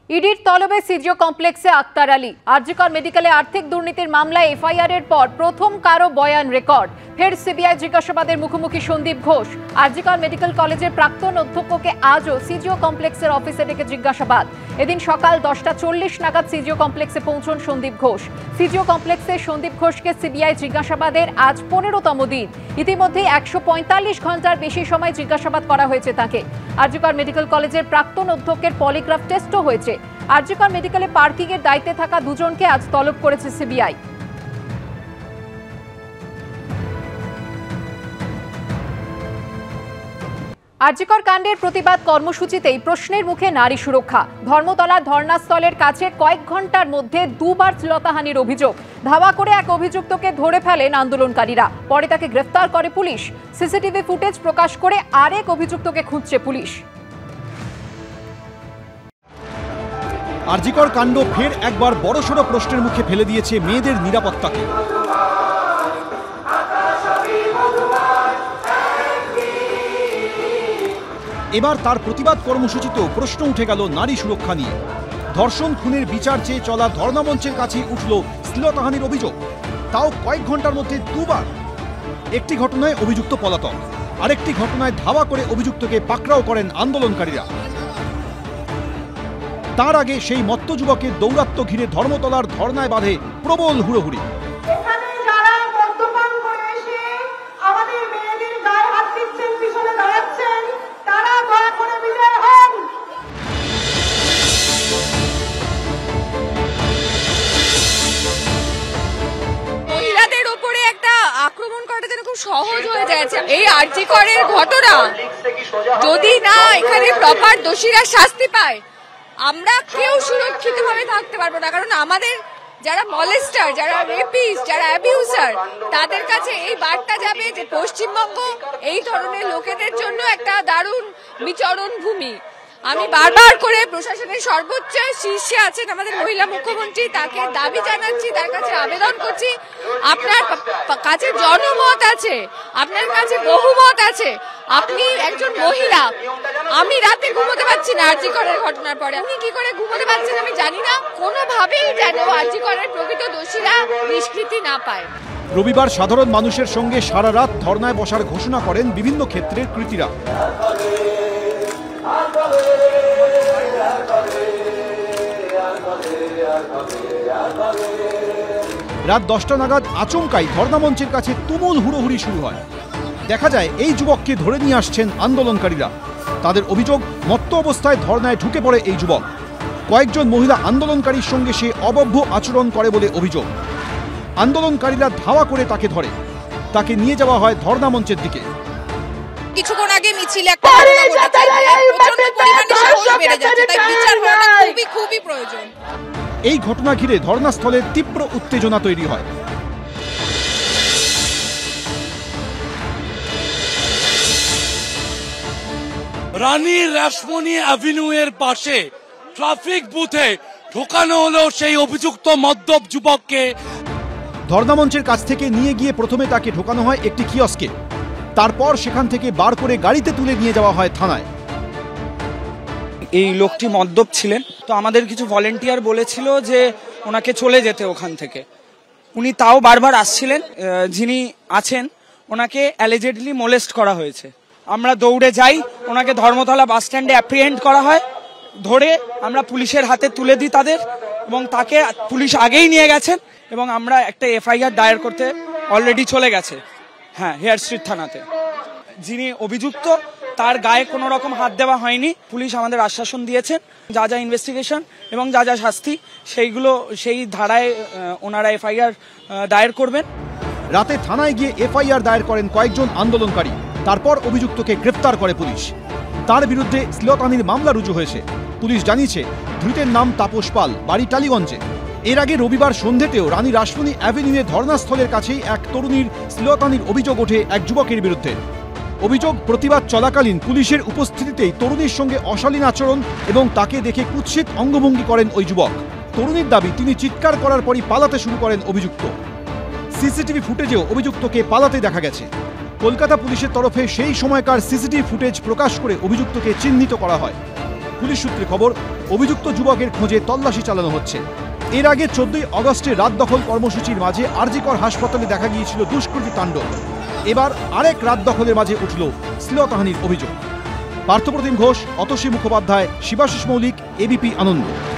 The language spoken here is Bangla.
ইডির তলবে সিজিও কমপ্লেক্সে আক্তার আলী। আরজিকর মেডিকেলে আর্থিক দুর্নীতির মামলায় এফআইআর এর পর প্রথম কারো বয়ান রেকর্ড। ফের সিবিআই জিজ্ঞাসাবাদের মুখোমুখি সন্দীপ ঘোষ। আরজিকর মেডিকেল কলেজের প্রাক্তন অধ্যক্ষকে আজও সিজিও কমপ্লেক্সের অফিসে ডেকে জিজ্ঞাসাবাদ। এদিন সকাল 10:40 নাগাদ সিজিও কমপ্লেক্সে পৌঁছন সন্দীপ ঘোষ। সিজিও কমপ্লেক্সে সন্দীপ ঘোষকে সিবিআই জিজ্ঞাসাবাদের আজ 15তম দিন। ইতিমধ্যে 145 ঘন্টার বেশি সময় জিজ্ঞাসাবাদ করা হয়েছে তাকে। আরজিকর মেডিকেল কলেজের প্রাক্তন অধ্যক্ষের পলিগ্রাফ টেস্টও হয়েছে। আরজিকর মেডিকেলে পার্কিং এর দায়িত্বে থাকা দুজনকে আজ তলব করেছে সিবিআই। আরজিকর কাণ্ডের প্রতিবাদ কর্মসূচিতেই প্রশ্নের মুখে নারী সুরক্ষা। ধর্মতলার ধর্নাস্থলের কাছে কয়েক ঘন্টার মধ্যে দুবার শ্লীলতাহানির অভিযোগ। ধাওয়া করে এক অভিযুক্তকে ধরে ফেলেন আন্দোলনকারীরা। পরে তাকে গ্রেফতার করে পুলিশ। সিসিটিভি ফুটেজ প্রকাশ করে আরেক অভিযুক্তকে খুঁজছে পুলিশ। আরজিকর কাণ্ড ফের একবার বড়সড় প্রশ্নের মুখে ফেলে দিয়েছে মেয়েদের নিরাপত্তাকে। এবার তার প্রতিবাদ কর্মসূচিতেও প্রশ্ন উঠে গেল নারী সুরক্ষা নিয়ে। ধর্ষণ খুনের বিচার চেয়ে চলা ধর্ণামঞ্চের কাছে উঠল শ্লীলতাহানির অভিযোগ, তাও কয়েক ঘন্টার মধ্যে দুবার। একটি ঘটনায় অভিযুক্ত পলাতক, আরেকটি ঘটনায় ধাওয়া করে অভিযুক্তকে পাকড়াও করেন আন্দোলনকারীরা। তার আগে সেই মত্ত যুবকের দৌরাত্ম্য ঘিরে ধর্মতলার ধর্নায় বাঁধে প্রবল হুড়োহুড়ি। মহিলাদের উপরে একটা আক্রমণ করাটা যেন খুব সহজ হয়ে যাচ্ছে। এই আরজিকরের ঘটনা যদি না এখানে প্রপার দোষীরা শাস্তি পায়, আমরা কেউ সুরক্ষিতভাবে থাকতে পারবো না। কারণ আমাদের যারা মলেস্টার, যারা রেপিস্ট, যারা অ্যাবিউজার, তাদের কাছে এই বার্তা যাবে যে পশ্চিমবঙ্গ এই ধরনের লোকেদের জন্য একটা দারুণ বিচরণ ভূমি। আমি বারবার করে প্রশাসনের সর্বোচ্চ শীর্ষে আছেন আমাদের মহিলা মুখ্যমন্ত্রী, তাকে দাবি জানাচ্ছি, তার কাছে আবেদন করছি, আপনার কাছে জনমত আছে, আপনার কাছে বহুমত আছে, আপনি একজন মহিলা। আমি রাতে ঘুমোতে পারছি না আরজিকরের ঘটনার পরে। আপনি কি করে ঘুমোতে পারছেন আমি জানি না। কোনোভাবেই যেন আরজিকরের প্রকৃত দোষীরা নিষ্কৃতি না পায়। রবিবার সাধারণ মানুষের সঙ্গে সারা রাত ধর্নায় বসার ঘোষণা করেন বিভিন্ন ক্ষেত্রের কৃতীরা। রাত 10টা নাগাদ আচমকাই ধর্নামঞ্চের কাছে তুমুল হুড়োহুড়ি শুরু হয়। দেখা যায় এই যুবককে ধরে নিয়ে আসছেন আন্দোলনকারীরা। তাদের অভিযোগ, মত্ত অবস্থায় ধর্নায় ঢুকে পড়ে এই যুবক। কয়েকজন মহিলা আন্দোলনকারীর সঙ্গে সে অভব্য আচরণ করে বলে অভিযোগ। আন্দোলনকারীরা ধাওয়া করে তাকে ধরে, তাকে নিয়ে যাওয়া হয় ধর্নামঞ্চের দিকে। কিছুক্ষণ আগে মিছিলে একটা ঘটনা ঘটেছে, প্রচন্ড পরিমাণে সাহস বেড়ে যাচ্ছে, তাই বিচার হওয়াটা খুবই প্রয়োজন। এই ঘটনা ঘিরে ধর্নাস্থলে তীব্র উত্তেজনা তৈরি হয়। রানী রাসমণি অ্যাভিনিউ এর পাশে ট্রাফিক বুথে ঢোকানো হলো সেই অভিযুক্ত মদ্যপ যুবককে। ধর্নামঞ্চের কাছ থেকে নিয়ে গিয়ে প্রথমে তাকে ঢোকানো হয় একটি কিয়স্কে, তারপর সেখান থেকে বার করে গাড়িতে তুলে নিয়ে যাওয়া হয় থানায়। এই লোকটি মদ্যপ ছিলেন, তো আমাদের কিছু ভলেন্টিয়ার বলেছিল যে ওনাকে চলে যেতে ওখান থেকে। উনি তাও বারবার আসছিলেন। যিনি আছেন ওনাকে অ্যালিজেডলি মোলেস্ট করা হয়েছে। আমরা দৌড়ে যাই, ওনাকে ধর্মতলা বাস স্ট্যান্ডে অ্যাপ্রিহেন্ড করা হয়, ধরে আমরা পুলিশের হাতে তুলে দিই তাদের, এবং তাকে পুলিশ আগেই নিয়ে গেছেন এবং আমরা একটা এফআইআর দায়ের করতে অলরেডি চলে গেছে, হ্যাঁ, হেয়ার স্ট্রিট থানাতে। যিনি অভিযুক্ত তার গায়ে কোনো রকম হাত দেওয়া হয়নি। পুলিশ আমাদের আশ্বাসন দিয়েছেন যা যা ইনভেস্টিগেশন এবং যা যা শাস্তি সেইগুলো সেই ধারায় ওনারা এফআইআর দায়ের করবেন। রাতে থানায় গিয়ে এফআইআর দায়ের করেন কয়েকজন আন্দোলনকারী। তারপর অভিযুক্তকে গ্রেফতার করে পুলিশ। তার বিরুদ্ধে শ্লীলতাহানির মামলা রুজু হয়েছে। পুলিশ জানিয়েছে ধৃতের নাম তাপস পাল, বাড়ি টালিগঞ্জে। এর আগে রবিবার সন্ধ্যেতেও রানী রাসমণি অ্যাভিনিউয়ে ধর্নাস্থলের কাছেই এক তরুণীর শ্লীলতাহানির অভিযোগ ওঠে এক যুবকের বিরুদ্ধে। অভিযোগ, প্রতিবাদ চলাকালীন পুলিশের উপস্থিতিতেই তরুণীর সঙ্গে অশালীন আচরণ এবং তাকে দেখে কুৎসিত অঙ্গভঙ্গি করেন ওই যুবক। তরুণীর দাবি, তিনি চিৎকার করার পরই পালাতে শুরু করেন অভিযুক্ত। সিসিটিভি ফুটেজেও অভিযুক্তকে পালাতে দেখা গেছে। কলকাতা পুলিশের তরফে সেই সময়কার সিসিটিভি ফুটেজ প্রকাশ করে অভিযুক্তকে চিহ্নিত করা হয়। পুলিশ সূত্রে খবর, অভিযুক্ত যুবকের খোঁজে তল্লাশি চালানো হচ্ছে। এর আগে 14 আগস্টে রাত দখল কর্মসূচির মাঝে আরজিকর হাসপাতালে দেখা গিয়েছিল দুষ্কৃতী তাণ্ডব। এবার আরেক রাত দখলের মাঝে উঠল শ্লীলতাহানির অভিযোগ। পার্থপ্রতিম ঘোষ, অতসী মুখোপাধ্যায়, শিবাশিস মৌলিক, এবিপি আনন্দ।